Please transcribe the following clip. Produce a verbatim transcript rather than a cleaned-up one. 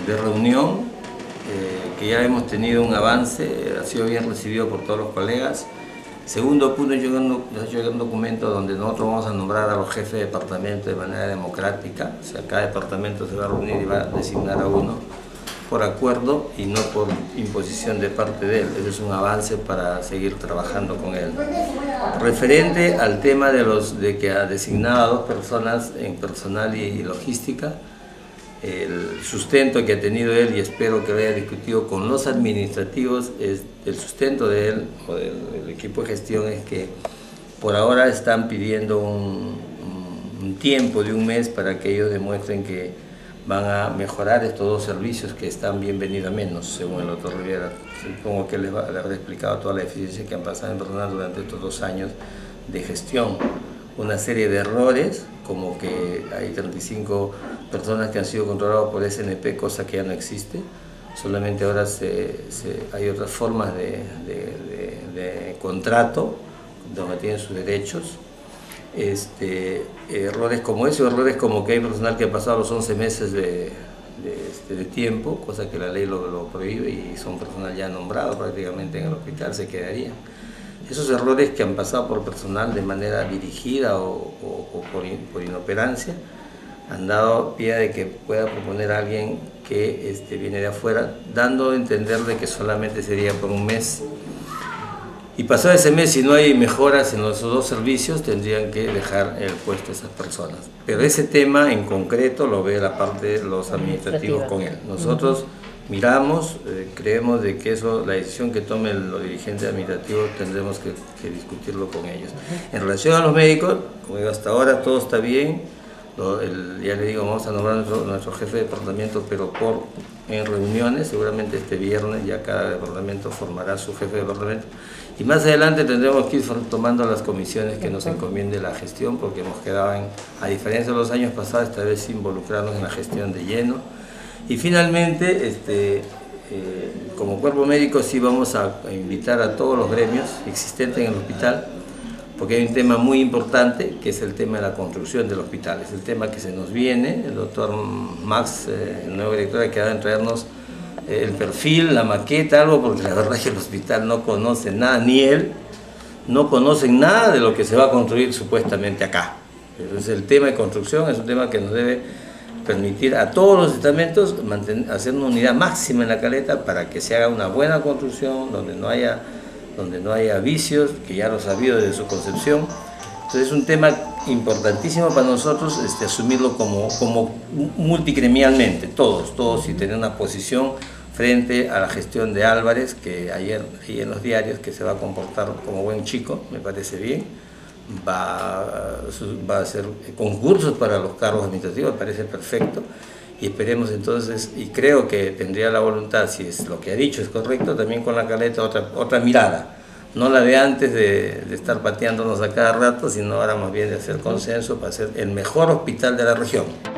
de reunión, eh, que ya hemos tenido un avance, ha sido bien recibido por todos los colegas. Segundo punto, yo llegué a un documento donde nosotros vamos a nombrar a los jefes de departamento de manera democrática, o sea, cada departamento se va a reunir y va a designar a uno por acuerdo y no por imposición de parte de él. Eso es un avance para seguir trabajando con él. Referente al tema de, los, de que ha designado a dos personas en personal y, y logística, el sustento que ha tenido él, y espero que lo haya discutido con los administrativos, es el sustento de él o del, del equipo de gestión, es que por ahora están pidiendo un, un tiempo de un mes para que ellos demuestren que van a mejorar estos dos servicios que están bienvenidos a menos, según el doctor Rivera. Supongo que les, va, les habrá explicado toda la eficiencia que han pasado en personal durante estos dos años de gestión. Una serie de errores, como que hay treinta y cinco personas que han sido controladas por S N P, cosa que ya no existe. Solamente ahora se, se, hay otras formas de, de, de, de contrato donde tienen sus derechos. Este, errores como eso, errores como que hay personal que ha pasado los once meses de, de, este, de tiempo, cosa que la ley lo, lo prohíbe, y son personal ya nombrado prácticamente en el hospital, se quedarían. Esos errores que han pasado por personal de manera dirigida o, o, o por, in, por inoperancia han dado pie de que pueda proponer a alguien que este, viene de afuera, dando a entender de que solamente sería por un mes. Y pasado ese mes, si no hay mejoras en los dos servicios, tendrían que dejar el puesto a esas personas. Pero ese tema en concreto lo ve la parte de los administrativos con él. Nosotros miramos, eh, creemos de que eso, la decisión que tomen los dirigentes administrativos, tendremos que, que discutirlo con ellos. En relación a los médicos, como digo, hasta ahora todo está bien. Lo, el, ya le digo, vamos a nombrar a nuestro, nuestro jefe de departamento, pero por en reuniones, seguramente este viernes ya cada departamento formará su jefe de departamento, y más adelante tendremos que ir tomando las comisiones que nos encomiende la gestión, porque hemos quedado, en, a diferencia de los años pasados, esta vez involucrarnos en la gestión de lleno. Y finalmente, este, eh, como cuerpo médico sí vamos a, a invitar a todos los gremios existentes en el hospital, porque hay un tema muy importante, que es el tema de la construcción del hospital. Es el tema que se nos viene. El doctor Max, eh, el nuevo director, ha quedado en traernos eh, el perfil, la maqueta, algo, porque la verdad es que el hospital no conoce nada, ni él, no conocen nada de lo que se va a construir supuestamente acá. Entonces el tema de construcción es un tema que nos debe permitir a todos los estamentos mantener, hacer una unidad máxima en la Caleta para que se haga una buena construcción, donde no haya donde no haya vicios, que ya lo ha habido desde su concepción. Entonces es un tema importantísimo para nosotros, este, asumirlo como, como multigremialmente, todos, todos, y tener una posición frente a la gestión de Álvarez, que ayer leí en los diarios que se va a comportar como buen chico, me parece bien, va, va a hacer concursos para los cargos administrativos, me parece perfecto. Y esperemos entonces, y creo que tendría la voluntad, si es lo que ha dicho es correcto, también con la Caleta otra, otra mirada, no la de antes de, de estar pateándonos a cada rato, sino ahora más bien de hacer consenso para hacer el mejor hospital de la región.